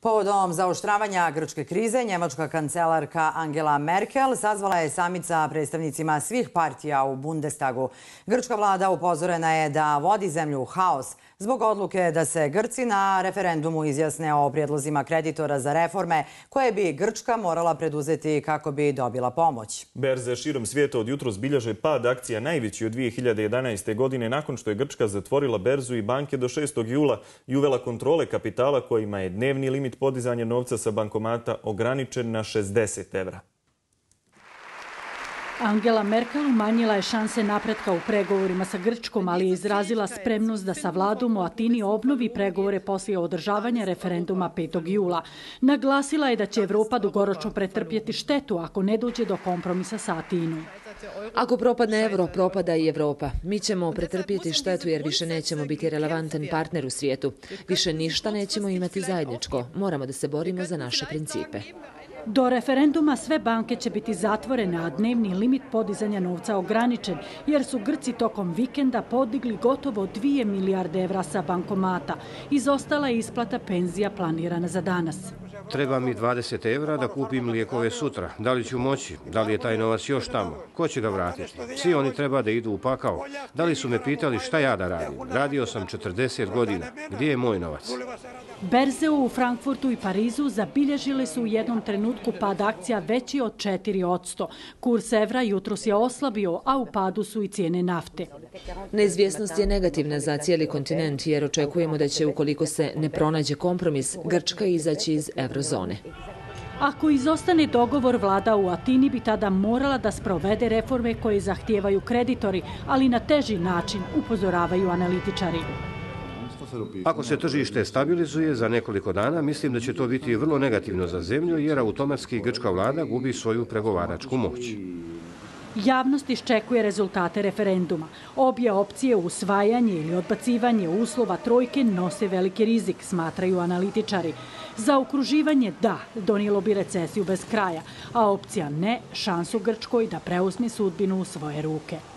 Povodom zaoštravanja grčke krize, njemačka kancelarka Angela Merkel sazvala je samit sa predstavnicima svih partija u Bundestagu. Grčka vlada upozorena je da vodi zemlju u haos zbog odluke da se Grci na referendumu izjasne o prijedlozima kreditora za reforme koje bi Grčka morala preduzeti kako bi dobila pomoć. Berze širom svijeta od jutros bilježe pad akcija najveći od 2011. godine nakon što je Grčka zatvorila berzu i banke do 6. jula i uvela kontrole kapitala kojima je dnevni limit podizanja novca sa bankomata ograničen na 60 evra. Angela Merkel umanjila je šanse napretka u pregovorima sa Grčkom, ali je izrazila spremnost da sa vladom u Atini obnovi pregovore poslije održavanja referenduma 5. jula. Naglasila je da će Evropa dugoročno pretrpjeti štetu ako ne dođe do kompromisa sa Atinom. Ako propadne euro, propada i Evropa. Mi ćemo pretrpjeti štetu jer više nećemo biti relevantan partner u svijetu. Više ništa nećemo imati zajedničko. Moramo da se borimo za naše principe. Do referenduma sve banke će biti zatvorene, a dnevni limit podizanja novca ograničen, jer su Grci tokom vikenda podigli gotovo 2 milijarde evra sa bankomata. Izostala je isplata penzija planirana za danas. Treba mi 20 evra da kupim lijekove sutra. Da li ću moći? Da li je taj novac još tamo? Ko će ga vratiti? Svi oni treba da idu u pakao. Da li su me pitali šta ja da radim? Radio sam 40 godina. Gdje je moj novac? Berze u Frankfurtu i Parizu zabilježile su u jednom trenutku pad akcija veći od 4%. Kurs evra jutros je oslabio, a u padu su i cijene nafte. Neizvjesnost je negativna za cijeli kontinent jer očekujemo da će, ukoliko se ne pronađe kompromis, Grčka izaći iz eurozone. Ako izostane dogovor, vlada u Atini bi tada morala da sprovede reforme koje zahtijevaju kreditori, ali na teži način, upozoravaju analitičari. Ako se tržište stabilizuje za nekoliko dana, mislim da će to biti vrlo negativno za zemlju jer automatski grčka vlada gubi svoju pregovaračku moć. Javnost iščekuje rezultate referenduma. Obje opcije, usvajanje ili odbacivanje uslova trojke, nose veliki rizik, smatraju analitičari. Zaokruživanje da donijelo bi recesiju bez kraja, a opcija ne šansu Grčkoj da preuzme sudbinu u svoje ruke.